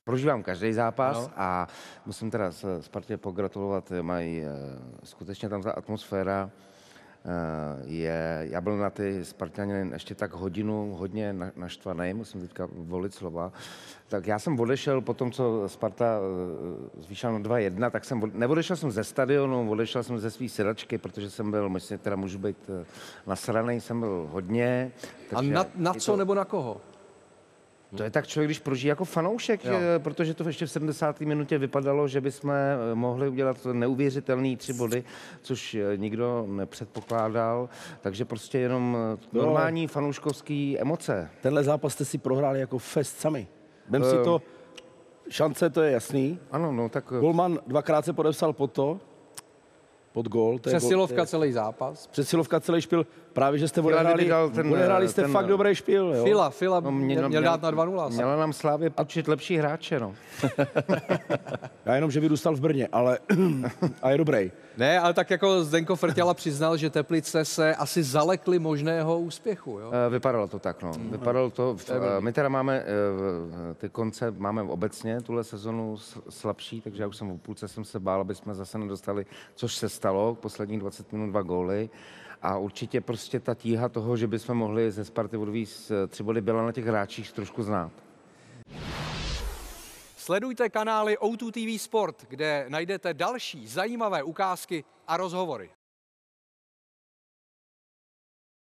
Prožívám každý zápas Ano. a musím teda Spartě pogratulovat, mají skutečně tam ta atmosféra je, já byl na ty Spartany ještě tak hodinu hodně naštvaný, musím teďka volit slova, tak já jsem odešel po tom, co Sparta zvýšila na 2-1, tak neodešel jsem ze stadionu, odešel jsem ze své sedačky, protože jsem byl, myslím, teda můžu být nasranej, jsem byl hodně. A na co nebo na koho? To je tak člověk, když prožije jako fanoušek, protože to ještě v 70. minutě vypadalo, že bychom mohli udělat neuvěřitelný 3 body, což nikdo nepředpokládal, takže prostě jenom normální fanouškovský emoce. Tenhle zápas jste si prohráli jako fest sami. Vem si to, šance, to je jasný. Ano, no tak... Golman dvakrát se podepsal pod gól. Přesilovka celý zápas. Přesilovka celý špil. Právě, že jste odehráli jste fakt dobrý špil. Jo? Fila měl dát na 2-0. Měla nám Slávě počít lepší hráče, no. Já jenom, že vyrůstal v Brně, ale a je dobrý. Ne, ale tak jako Zdenko Frtěla přiznal, že Teplice se asi zalekly možného úspěchu. Jo? Vypadalo to tak, no. Vypadalo to. My teda máme ty konce, máme obecně tuhle sezonu slabší, takže já už jsem v půlce jsem se bál, aby jsme zase nedostali, což se stalo, posledních 20 minut 2 góly. A určitě prostě ta tíha toho, že bychom mohli ze Sparty odvízt 3 body, byla na těch hráčích trošku znát. Sledujte kanály O2 TV Sport, kde najdete další zajímavé ukázky a rozhovory.